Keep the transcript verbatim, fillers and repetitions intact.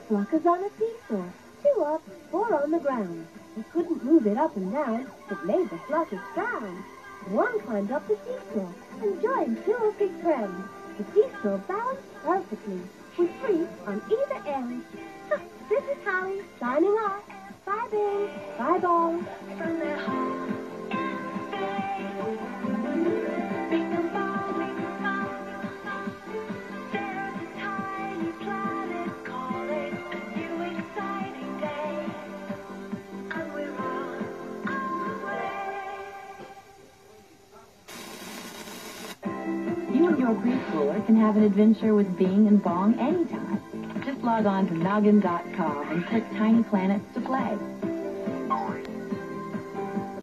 Flocka's on a seesaw, two up, four on the ground. He couldn't move it up and down, it made the Flockers frown. One climbed up the seesaw and joined two of his friends. The seesaw balanced perfectly, with three on either end. This is Holly, signing off. Bye, Bill. Bye, Ball. From their home in space, bing and balling fun. There's a tiny planet calling a new exciting day, and we're on our way. You and your preschooler can have an adventure with Bing and Bong anytime. Just log on to noggin dot com and click Tiny Planets to play.